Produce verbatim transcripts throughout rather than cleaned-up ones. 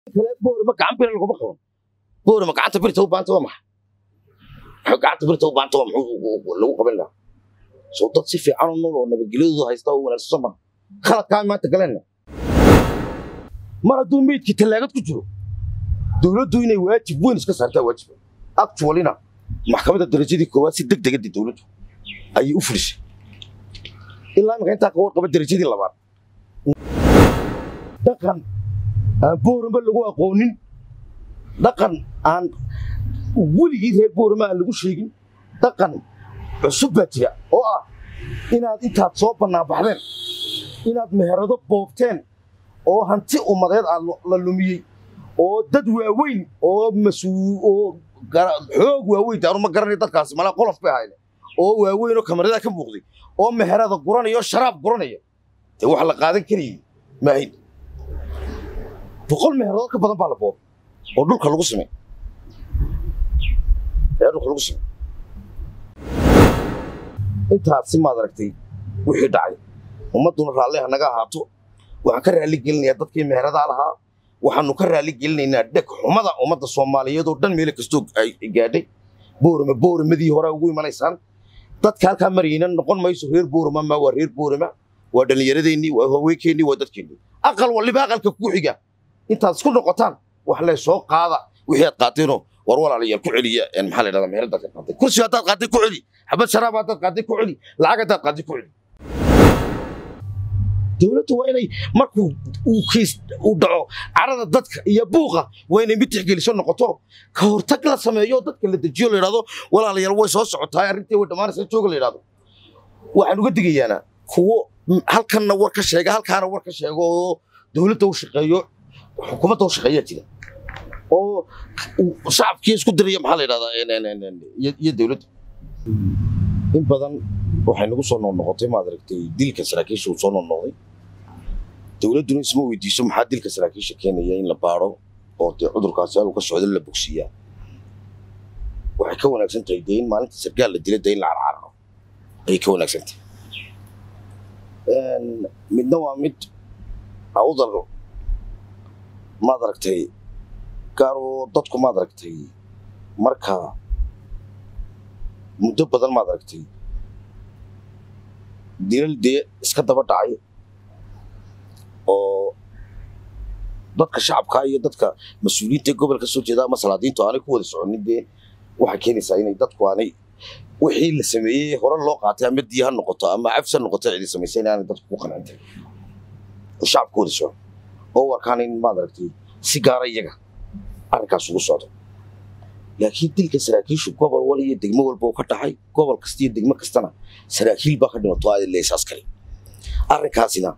boorama gacan bir lagu qabo boorama gacanta birta u baanta waa maxay gacanta birta u baanta waa maxay lagu qaban lahaa soo dad si fiican u nool oo nabadgelyadu haysta oo wanaagsan ma khalad ka maanta galeen mar hadduu meydkii talaagad ku jiro dawladdu inay waajib weyn iska saartaa waajib actually-na maxkamadda darajadii koowaad si degdeg ah dawladdu ayay u fulisay ilaa marka inta ka warqaba darajadii labaad dhaqan aan boorama lagu aqoonin dhaqan aan weligii reer boorama aan lagu sheegin dhaqan cusub baa jira oo ah inaad intaad soo bannaan baxdeen inaad meherado boobteen oo hanti ummadeed aad la lumiyey oo dad waaweyn oo mas'uul oo xoog waaweyn taanu ma garanay dadkaasi mala qolof bay hayeen oo waaweyn oo kamarada ka muuqday oo meherada guranayo sharaab guranaya ee wax la qaadan kariyay ma ahayn boqol meherado ka badan baa la boob oo dhulka lagu samay ee dhulka lagu samay intaasi ma aragtay wixii dhacay ummaduna raalli naga ahaato waxaan ka raali gelinayaa dadkii meherada lahaa waxaanu ka raali gelinaynaa dhag xumada ummadda Soomaaliyeed oo dhan meel kasta ay gaadhay boorama boormadii hore ugu imanaysaan dadka halka marayna noqon mayso reer boorama ma waa reer boorama waa dhalinyaradeenii waa haweenkeennii waa dadkeennii aqal waliba aqalka ku xiga intaad isku noqotaan wax la soo qaada wixii aad qaateeno war walaalayaal ku celiya in maxaa la yiraahdaa meherada ka qaatay kursi hadaad qaatay ku celi xabad sharaab hadaad qaatay ku celi lacag hadaad qaatay ku celi dawladdu waa inay markuu uu kiis u dhaco carada dadka iyo buuqa waa inay mid tixgeliso noqoto ka hortag la sameeyo dadka la dejiyo la yiraahdo walaalayaal way soo socotaa arrintii way dhamaanaysaa jooga la yiraahdo waxaan uga digayaana kuwo halkanna war ka sheega halkaana war ka sheego oo dawladda u shaqeeyo xukuumadda u shaqeeyo jira oo shacabkii isku diraya maxaa la yiraahdaa iyo dawladda in badan waxay nagu soo noqotay ma aragtay dilka saraakiisha uu soo noqday dawladdu isma weydiiso maxaa dilka saraakiisha keenaya in la baaro oo cudurkaasi uu ka socdo la bogsiyaa waxay ka wanaagsan tahay deyn maalinta sargaal la dilay deyn la carcarno ay ka wanaagsan tahay een midna waa mid awdal ma aragtay gaaro dadku ma aragtay marka muddo badan ma aragtay dilal dee iska daba dhacay oo dadka shacabka iyo dadka mas'uuliyiinta gobolka soo jeeda ama salaadiintu aanay ku wada soconin dee waxa keenaysa inay dadku aanay wixii la sameeyay hore loo qaatay ama diyaha noqoto ama afsa noqoto cid sameeyay inay dadku ku qanacantay shacabku wada soo oo warkaan in ma aragtay si gaar iyaga arkaas ugu socdo laakiin dilka saraakiishu gobol waliya degmo walba oo ka dhaxay gobol kasta iyo degmo kastana saraakiil baa ka dhimato ay leesaas kale arrinkaasina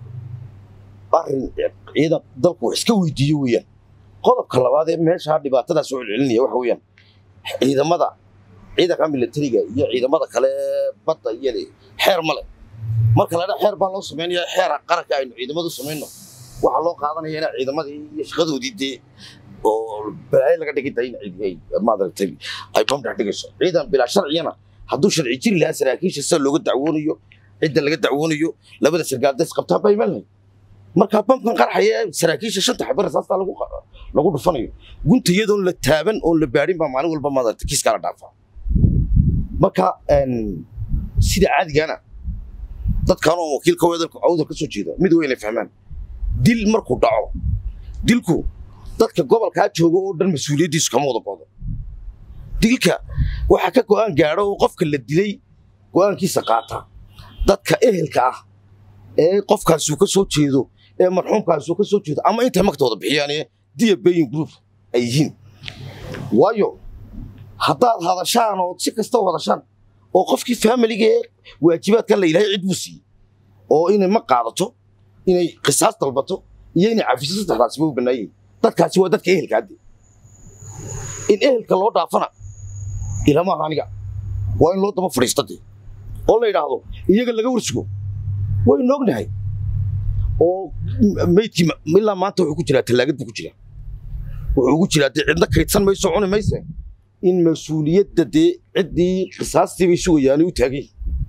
arrin ciidan dalku iska weydiiyo weeyaan qodobka labaad ee meesha dhibaatada soo celinaya waxa weeyaan ciidamada ciidanka militariga iyo ciidamada kale badda iyo xeer male marka la xeer baa loo sameeyaa xeer qaranka ay ciidamadu sameeyno waxa loo qaadanayaa in ciidamadii iyo shaqadoodii oo balaay laga dhigay tayn ciiday ma aragtay ay bam dhigayso ciidan bila sharciyana hadduu sharci jiri lahaa saraakiisha si looga dacwoonayo cid laga dacwoonayo labada sargaal dad qabtaa bay malay marka bamkan qarxaya saraakiisha shanta xabar saasta lagu lagu dhufanayo guntiyadoon la taaban oo la baarin ba maalin walba ma aragtay kiis kala dhaafa marka een sida caadigaana dadkan oo wakiilka wadalka awdal ka soo jeeda mid weyn fahmaan dil markuu dhaco dilku dadka gobolka jooga oo dhan mas'uuliyadiisu kama wada go'do dilka waxa ka go'aan gaaro qofka la dilay go'aankiisa qaata dadka ehelka ah ee qofkaas uu ka soo jeedo ee marxuumkaas uu ka soo jeedo ama inta magtooda bixiyaan diya bayin group ay yihiin waayo haddaad hadashaan oo si kasta u hadashaan oo qofkii family-ga waajibaadka la ilaahay cid buu siiyey oo inay ma qaadato inay qisaas dalbato iyo inay cafiso saddexdaas buu banaayay dadkaasi waa dadka ehelka hadii in ehelka loo dhaafana ilama aniga waa in loo daba fariistay oo la yiraahdo iyaga laga warsugo way noognahay oo meydkii ilaa maanta wuxuu ku jiraa talaagad buu ku jiraa wuxuu ku jiraa cidna kaydsan mayso cuni mayso in mas'uuliyadda dee ciddii qisaastii bay sugayaan u taagay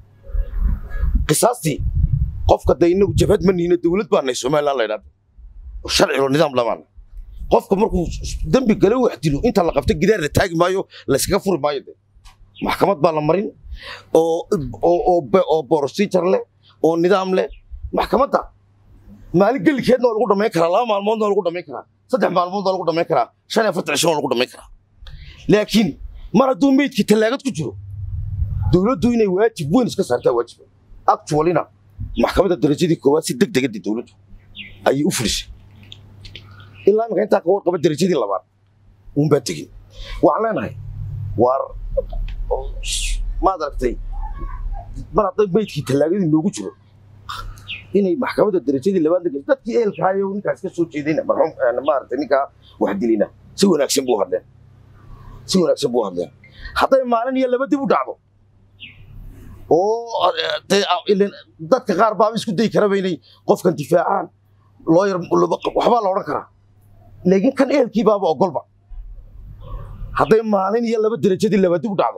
qisaastii qofka dayno jabhad maniina dawlad baa nay Soomaaliland la yiraahdo sharci iyo nidaam lamaan qofka markuu dambi galo wax dilo inta la qabto gidaar la taagi maayo la iskaga furi maayo maxkamad baa la marin oo oo oo procedure leh oo nidaam leh maxkamadda maalin galkeedna lagu dhameyn karaa laba maalmoodna lagu dhameyn karaa saddex maalmoodna lagu dhameyn karaa shan iyo afar cisho lagu dhameyn karaa laakiin mar hadduu meydkii talaagad ku jiro dawladdu inay waajib weyn iska saartaa waajib actually-na maxkamadda darajadii koowaad si degdeg ah dawladdu ayay u fulisay ilaa marka inta ka warqaba darajadii labaad uun baa tegin waxaan leenahay war ma adaragtay mar hadday meydkii talaagadii noogu jiro inay maxkamadda darajadii labaad dadkii eelkaayo ninkaas ka soo jeedayna marxuum maaragtay ninka wax dilina si wanaagsan buu hadleen si wanaagsan buu hadleen hadday maalin iyo laba dib u dhacdo oo dadka qaar baa isku day karaba inay qofkan difaacaan lawyer waxbaa la odhan karaa laakiin kan eelkii baaba ogolba hadday maalin iyo laba darajadii laba dib u dhacdo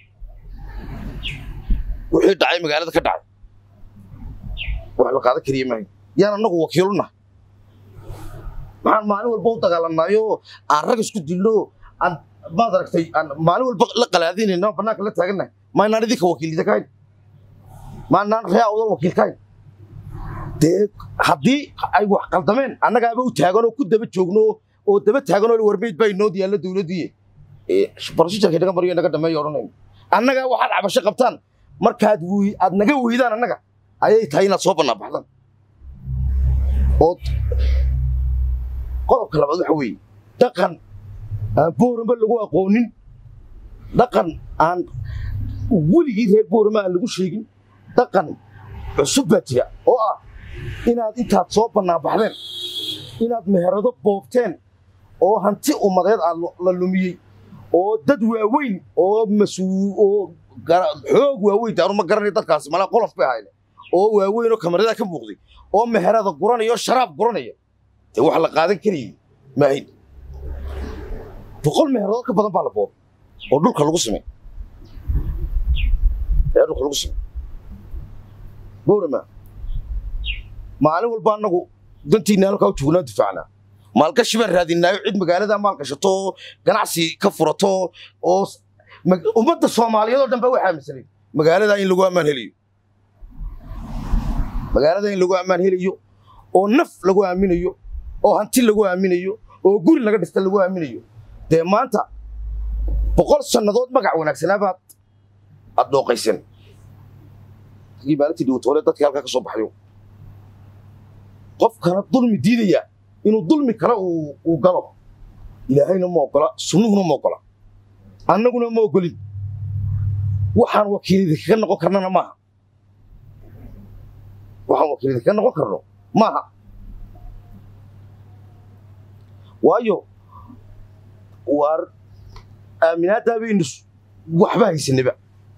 wixii dhacay magaalada ka dhacay wax la qaadan kariye maayo yaan annagu wakiiluna maxaan maalin walba u dagaalanaayo aan rag isku dilno aan maad aragtay aan maalin walba la qalaadinayno bannaanka la taagannahay maynaan idinka wakiilida kahayn maynaan ree awdal wakiil kahayn dee haddii ay wax qaldameen annagaaba u taaganoo ku daba joogno oo daba taaganoo warmeyd baa inoo diyaalla dawladdiiye procedureka naga mariyo naga dhameeyo odhanayno annagaa waxaad cabasho qabtaan markaad aad naga weydaan annaga ayay tahay inaad soo bannaan oo qodobka labaad waxa weeye dhaqan aan boorama lagu aqoonin dhaqan aan weligii reer boorama aan lagu sheegin dhaqan cusub baa jira oo ah inaad intaad soo bannaan baxdeen inaad meherado boobteen oo hanti ummadeed aad la lumiyey oo dad waaweyn oo mas-uul oo xoog waaweyn taanu ma garanay dadkaasi malaa qolof bay ahayd oo waaweyn oo kamarada ka muuqday oo meherada guranaya oo sharaab guranaya dee wax la qaadan karayay maahin boqol meheradoo ka badan baa la boobay oo dhulka lagu samey ee dhulka lagu samey boorama maalin walba annagu dantiina halkaa u joognaa difaacnaa maalgashi baan raadinaayo cid magaalada maalgashato ganacsi ka furato oo ummadda soomaaliyeed oo dhan baa waxaa aaminsanay magaalada in lagu ammaan helayo magaalada in lagu ammaan helayo oo naf lagu aaminayo oo hanti lagu aaminayo oo guri laga dhista lagu aaminayo dee maanta boqol sannadood magac wanaagsanaa baad aad dhooqaysan kii maalintii dhowtoole dadkii halkaa ka soo baxayo qofkana dulmi diidaya inuu dulmi kale uu galo ilaahayna ma ogola sunnuhuna ma ogola annaguna ma ogolin waxaan wakiilada kaga noqon karnana maaha waxaan wakiilada kaga noqon karno maaha waayo waar aaminaaddaa baynu waxba haysanaba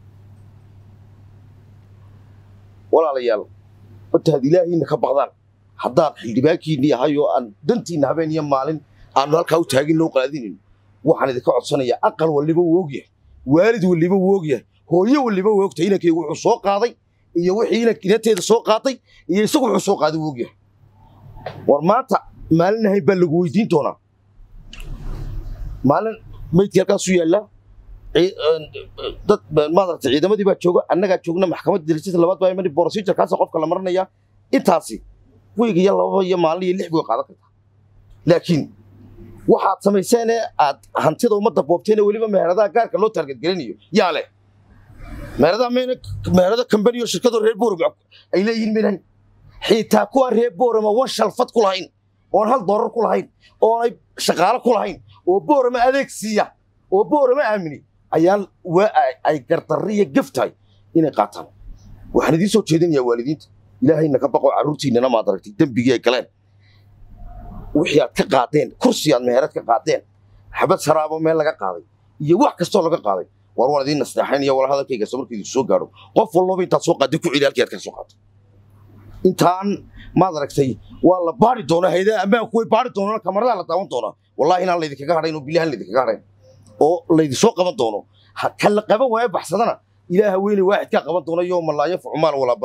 walaalayaal wataad ilaahayna ka baqdaan haddaad xildhibaankiinii ahayoo aan dantiinna habeen iyo maalin aanu halkaa u taagin loo qaadinin waxaan idinka codsanayaa aqal waliba wuu ogyahay waalid waliba wuu ogyahay hooyo waliba wuu ogtahay inankaygu wuxuu soo qaaday iyo wixii inanteeda soo qaatay iyo isagu wuxuu soo qaaday wuu ogyahay war maanta maalin ahayn baa lagu weydiin doonaa maalin meydkii halkaasuu yaallaa dad maaragtay ciidamadii baa jooga annagaa joogna maxkamadda darajada labaad baa imani procedurekaasa qofka la maranayaa intaasi weyga iyo laba iyo maalin iyo lix bay qaadan kartaa laakiin waxaad samayseen aad hantida ummadda boobteen weliba meheradaha gaarka loo taargetgelinayo yaa leh meheradaha meherada kambani oo shirkadoo reer boorama ay leeyihiin minan xitaa kuwa reer boorama wan shalfad ku lahayn oon hal doorar ku lahayn oonay shaqaalo ku lahayn oo boorama adeeg siiya oo boorama aamini ayaa ay gardarriya gaf tahay inay qaataan waxaan idiin soo jeedinayaa waalidiinta ilaahayna ka baqo carruurtiinnana maad aragtay dembigii ay galeen wixii aad ka qaadeen kursi aad meherad ka qaadeen xabad saraabo meel laga qaaday iyo wax kastoo laga qaaday war waan idiin nasteexayn iyo wala hadalkayga markii idin soo gaadho qof walloba intaad soo qaaday ku celi halkii aad ka soo qaato intaan maad aragtay waa la baari doonaa haydaha ammaanku way baari doonaan kamaradaa la daawan doonaa wallaahi inaan laydinkaga hadhayn oo bilahan laydinkaga hadhayn oo laydinsoo qaban doono kan la qaban waayo baxsadana ilaaha weyne waaxidkaa qaban doona yooma laa yanfacu maal walaa banuun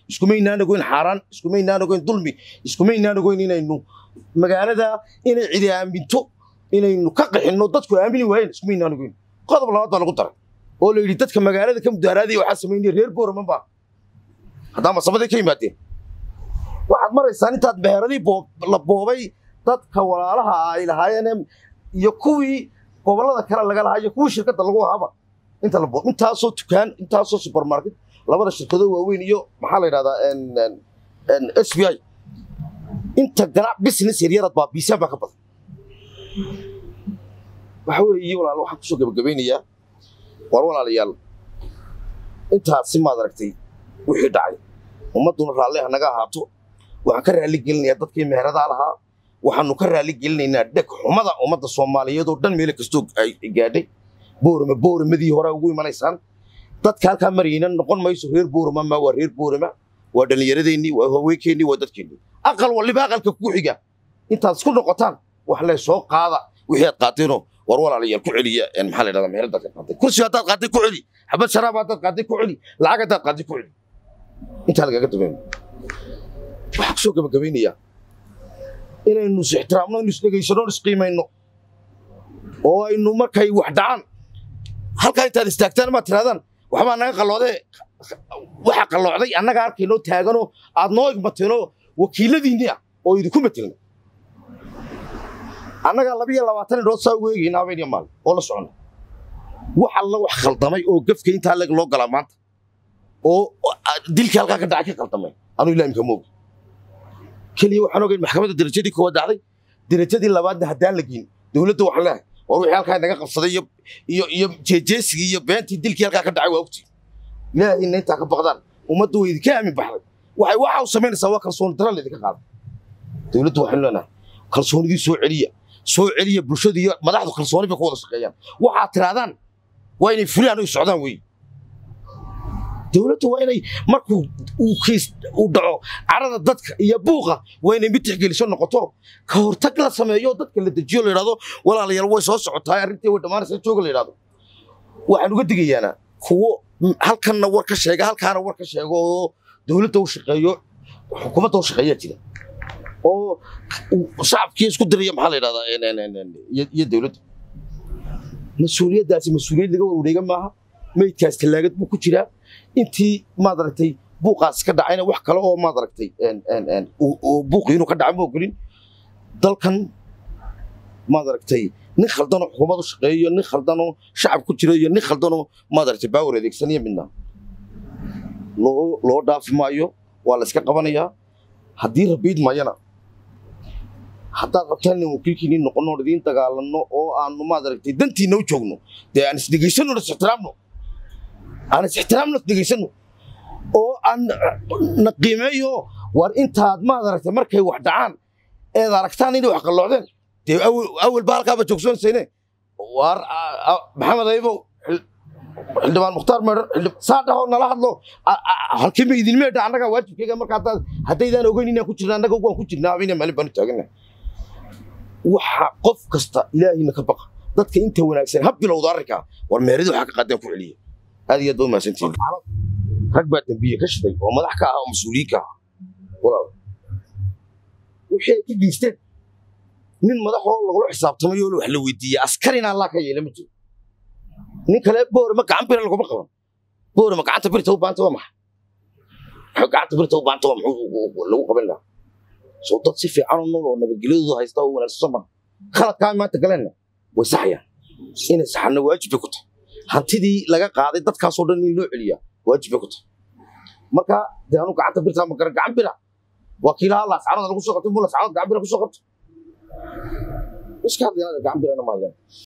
iskumaynaan ogoyn xaaraan iskumaynaan ogoyn dulmi iskumaynaan ogoyn inaynu magaalada inay cidi aaminto inaynu ka qixinno dadku aamini waayeen iskumaynaan ogoyn qodob labaad baa lagu daray oo la yidhi dadka magaalada ka mudaaraadaya waxaa samaynaya reer boorman baa haddaa masabaday ka yimaadeen waxaad maraysaan intaad beheradii la boobay dadka walaalaha ay lahaayeen iyo kuwii gobollada kale laga lahaa iyo kuwii shirkadda lagu ahaaba inta la boob intaasoo dukaan intaasoo supermarket labada shirkado waaweyn iyo maxaa la yidhahdaa s b i inta ganac business yaryarad baa biisaan baa ka badan waxa weeye walaal waxaan kusoo gabagabaynayaa war walaalayaal intaasi maad aragtay wixii dhacay ummadduna raalli ha naga ahaato waxaan ka raalli gelinayaa dadkii meheradaha lahaa waxaanu ka raalli gelinaynaa dheg xumada ummadda soomaaliyeed oo dhan meel kastoo ay gaadhay boorama boораmadii hore ugu imanaysaan dadka halkaa marayna noqon mayso reer boorama ma waa reer boorama waa dhallinyaradeenii waa haweenkeennii waa dadkeennii aqal waliba aqalka ku xiga intaad isku noqotaan wax lee soo qaada wixii aad qaateenoo war walaalayaal ku celiya maxaa la yidhahdaa meherad dadka qaatay kursi haddaad qaatay ku celi xabad sharaab haddaad qaatay ku celi lacag haddaad qaatay ku celi intaa lagaga dambeeyo waxaan kusoo gabagabaynayaa inaynu is ixtiraamno inu isdhegaysano isqiimayno oo aynu markay wax dhacaan halkaa intaad istaagtaan maad tirahdaan waxbaa naga qalloodee waxa qalloocday annaga arkaynoo taaganoo aad noo igmateenoo wakiiladiinni ah oo idinku matelna annagaa labiyo labaatan indhood saa ugu eegaynaa habeen maalin oo la soconna wax alla wax khaldamay oo gafka intaa leg loo galaa maanta oo dilkii halkaa ka dhacay ka khaldamay anuu ilaamka moogi keliya waxaan ogayn maxkamadda darajadii koowaad dhacday darajadii labaadna haddaan la geyn dowladda waxaan leehay war wixii halkaa naga qabsaday iyo iyo iyo jeejeesigii iyo beentii dilkii halkaa ka dhacay waa ogtiin ilaahayna intaa ka baqdaan ummaddu way idinka aamin baxday waxay waxa u samaynaysaa waa kalsooni darro laydinka qaaday dowladdu waxaan leenahay kalsoonidii soo celiya soo celiya bulshada iyo madaxdu kalsooni bay ku wada shaqeeyaan waxaad tirahdaan waa inay fulaan oo socdaan weeye dowladdu waa inay markuu uu kiis uu dhaco carada dadka iyo buuqa waa inay mid tixgeliso noqoto ka hortag la sameeyo dadka la dejiyo la yidhahdo walaalayaal way soo socotaa arrintii way dhammaanaysaa jooga la yidhahdo waxaan uga digayaana kuwo halkanna war ka sheega halkaana war ka sheego oo dowladda u shaqeeyo xukuumadda u shaqeeyaa jira oo shacabkii isku diraya maxaa la yidhahdaa iyo dowladda mas-uuliyaddaasi mas-uuliyad laga warwareega maaha meydkaas tallaagad buu ku jiraa intii maad aragtay buuqaas ka dhacayna wax kale oo maad aragtay buuqii inuu ka dhaca ma ogolin dalkan maad aragtay nin khaldanoo xukuumad u shaqeeyo nin khaldanoo shacab ku jiro iyo nin khaldanoo maad aragtay baawar adeegsanaya midna loo loo dhaafi maayo waa la iska qabanayaa haddii rabiid mayana haddaad rabtaan inaan wakiilkiinii noqonno idiin dagaalanno oo aanu maad aragtay dantiinna u joogno dee aan isdhegaysanno is ixtiraamno aan is ixtiraamno isdhegaysanno oo aan na qiimeeyo war intaad maad aragtay markay wax dhacaan eed aragtaan inay wax qalloocdeen dee awal baa halkaaba joogsoonsayne war maxamed aybow xildhibaan mukhtaar meedhar saa dhahoo nala hadlo halkii ma idin meedha annagaa waajibkayga marka haddaydaan ogeyn inaan ku jirna annaga waan ku jirnaa habeenna maalin baanu taagana waxa qof kasta ilaahayna ka baqa dadka inta wanaagsan ha bilowda arrinkaa war meheradu waxaa ka qaadeen ku celiya aad iyo aad baa mahadsantihiin rag baa dambiye ka shiday oo madax ka ah oo mas-uuliyiin ka ah walaal wixii ay ka geysteen nin madaxoo lagula xisaabtamay oo wax la weydiiyey askarina allah ka yeela ma jiro nin kale boorama gacan bira laguma qaban boorama gacanta birta u baanta waa maxay maxay gacanta birta u baanta waa muxuu lagu qaban lahaa soo dad si fiican oo nool oo nabadgelyadooda haysta oo wanaagsan ma khaladkaa maanta galeenna way saxayaan inay saxanna waajib bay ku tahay hantidii laga qaaday dadkaasoo dhan in loo celiyaa waajib bay ku tahay marka dee anu gacanta birta ma garan gacan bira waa kiilaha laascaanoda lagu soo qabtay muu laascaanood gacan bira ku soo qabto iska hadlayna gacan birana maayaan